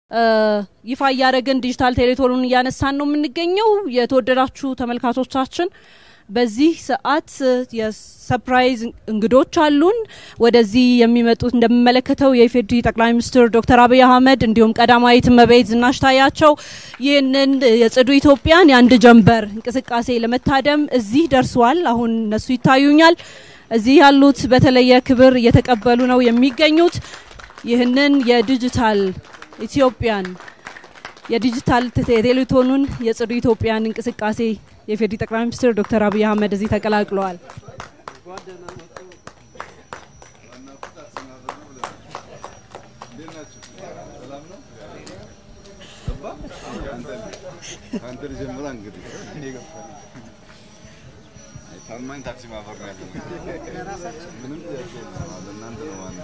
ይፋ ያደረገን ዲጂታል ቴሌቶኑን ያነሳን ነው የምንገኘው የተወደዳችሁ ተመልካቾቻችን በዚህ ሰዓት የሰርፕራይዝ እንግዶች አሉን ወደዚህ የሚመጡት እንደምመለከተው የኢፌዴሪ ጠቅላይ ሚኒስትር ዶክተር አብይ አህመድ እንዲሁም ቀዳማዊት እመቤት ዝናሽ ታያቸው ይህንን የጽዱ ኢትዮጵያን የአንድ ጀንበር እንቅስቃሴ ለመታደም እዚህ ደርሰዋል አሁን እነሱ ይታዩኛል እዚህ ያሉት በተለየ ክብር እየተቀበሉ ነው የሚገኙት ይህንን የዲጂታል ኢትዮጵያን የዲጂታል ቴሌቶኑን የጽዱ ኢትዮጵያን እንቅስቃሴ የፌዴሪ ጠቅላይ ሚኒስትር ዶክተር አብይ አህመድ እዚህ ተቀላቅለዋል አንተር ጀምራ እንግዲህ ታማኝ ታክሲ ማፈር ነው ያለው ምንም እናንተ ነው ዋና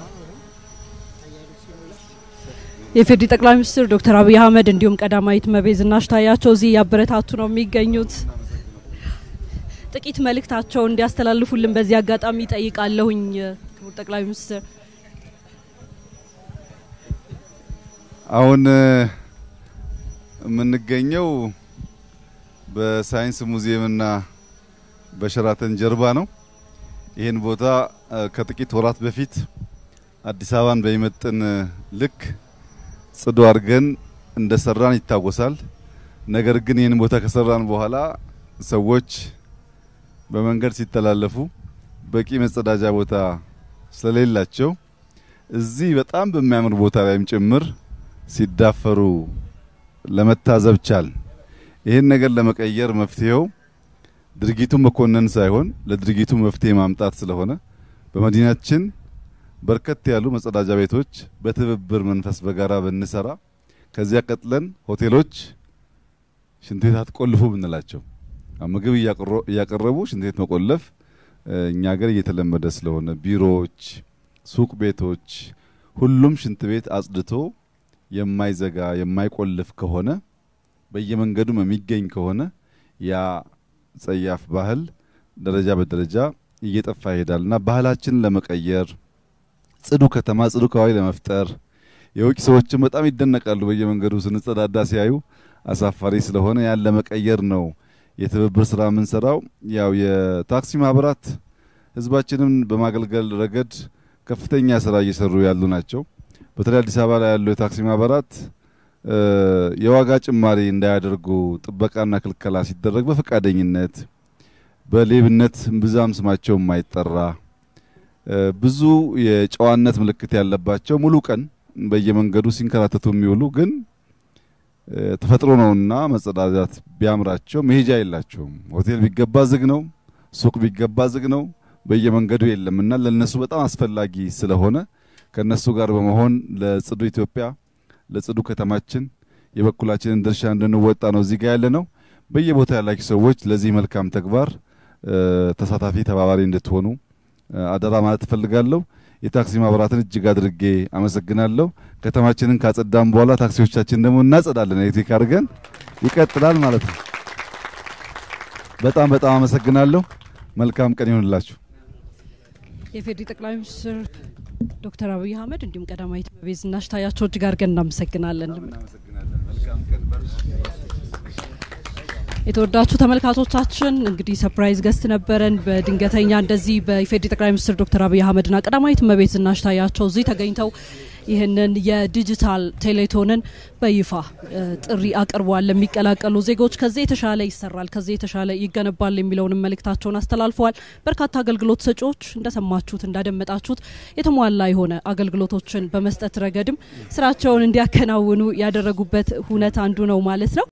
የፌዴሪ ጠቅላይ ሚኒስትር ዶክተር አብይ አህመድ እንዲሁም ቀዳማዊት እመቤት ዝናሽ ታያቸው እዚህ ያበረታቱ ነው የሚገኙት ጥቂት መልእክታቸው እንዲያስተላልፉልን በዚህ አጋጣሚ ጠይቃለሁኝ ክቡር ጠቅላይ ሚኒስትር አሁን የምንገኘው በሳይንስ ሙዚየምና በሸራተን ጀርባ ነው ይሄን ቦታ ከጥቂት ወራት በፊት አዲስ አበባን በሚመጥን ልክ ጽዱ አርገን እንደሰራን ይታወሳል ነገር ግን ይሄን ቦታ ከሰራን በኋላ ሰዎች በመንገድ ሲተላለፉ በቂ መጸዳጃ ቦታ ስለሌላቸው እዚህ በጣም በሚያምር ቦታ ላይም ጭምር ሲዳፈሩ ለመታዘብ ቻል ይሄን ነገር ለመቀየር መፍትሄው ድርጊቱ መኮነን ሳይሆን ለድርጊቱ መፍትሄ ማምጣት ስለሆነ በመዲናችን በርከት ያሉ መጸዳጃ ቤቶች በትብብር መንፈስ በጋራ በእንሰራ ከዚያ ቀጥለን ሆቴሎች ሽንት ቤት አትቆልፉ ብንላቸው ምግብ ያቀረቡ ሽንት ቤት መቆለፍ እኛ ሀገር እየተለመደ ስለሆነ ቢሮዎች ሱቅ ቤቶች ሁሉም ሽንት ቤት አጽድቶ የማይዘጋ የማይቆልፍ ከሆነ በየመንገዱ የሚገኝ ከሆነ ያ ጸያፍ ባህል ደረጃ በደረጃ እየጠፋ ይሄዳልና ባህላችንን ለመቀየር ጽዱ ከተማ ጽዱ ከባቢ ለመፍጠር የውጭ ሰዎችም በጣም ይደነቃሉ በየመንገዱ ስንጸዳዳ ሲያዩ አሳፋሪ ስለሆነ ያን ለመቀየር ነው የትብብር ስራ የምንሰራው ያው የታክሲ ማህበራት ህዝባችንን በማገልገል ረገድ ከፍተኛ ስራ እየሰሩ ያሉ ናቸው በተለይ አዲስ አበባ ላይ ያሉ የታክሲ ማህበራት የዋጋ ጭማሪ እንዳያደርጉ ጥበቃና ክልከላ ሲደረግ በፈቃደኝነት በሌብነት ብዛም ስማቸው የማይጠራ ብዙ የጨዋነት ምልክት ያለባቸው ሙሉ ቀን በየመንገዱ ሲንከራተቱ የሚውሉ ግን ተፈጥሮ ነውና መጸዳዳት ቢያምራቸው መሄጃ የላቸውም ሆቴል ቢገባ ዝግ ነው ሱቅ ቢገባ ዝግ ነው በየመንገዱ የለምና ለነሱ በጣም አስፈላጊ ስለሆነ ከነሱ ጋር በመሆን ለጽዱ ኢትዮጵያ ለጽዱ ከተማችን የበኩላችንን ድርሻ እንድንወጣ ነው እዚህ ጋር ያለነው በየቦታው ያላችሁ ሰዎች ለዚህ መልካም ተግባር ተሳታፊ ተባባሪ እንድትሆኑ አደራ ማለት ፈልጋለሁ የታክሲ ማህበራትን እጅግ አድርጌ አመሰግናለሁ ከተማችንን ካጸዳን በኋላ ታክሲዎቻችን ደግሞ እናጸዳለን ኤሌክትሪክ አድርገን ይቀጥላል ማለት ነው በጣም በጣም አመሰግናለሁ መልካም ቀን ይሁንላችሁ የፌዴሪ ጠቅላይ ሚኒስትር ዶክተር አብይ አህመድ እንዲሁም ቀዳማዊት እመቤት ዝናሽ ታያቸው እጅግ አድርገን እናመሰግናለን መልካም ቀን የተወዳችሁ ተመልካቾቻችን እንግዲህ ሰርፕራይዝ ገስት ነበረን በድንገተኛ እንደዚህ በኢፌዴሪ ጠቅላይ ሚኒስትር ዶክተር አብይ አህመድና ቀዳማዊት እመቤት ዝናሽ ታያቸው እዚህ ተገኝተው ይህንን የዲጂታል ቴሌቶንን በይፋ ጥሪ አቅርቧል ለሚቀላቀሉ ዜጎች ከዚህ የተሻለ ይሰራል ከዚህ የተሻለ ይገነባል የሚለውን መልእክታቸውን አስተላልፈዋል በርካታ አገልግሎት ሰጪዎች እንደሰማችሁት እንዳደመጣችሁት የተሟላ የሆነ አገልግሎቶችን በመስጠት ረገድም ስራቸውን እንዲያከናውኑ ያደረጉበት ሁኔታ አንዱ ነው ማለት ነው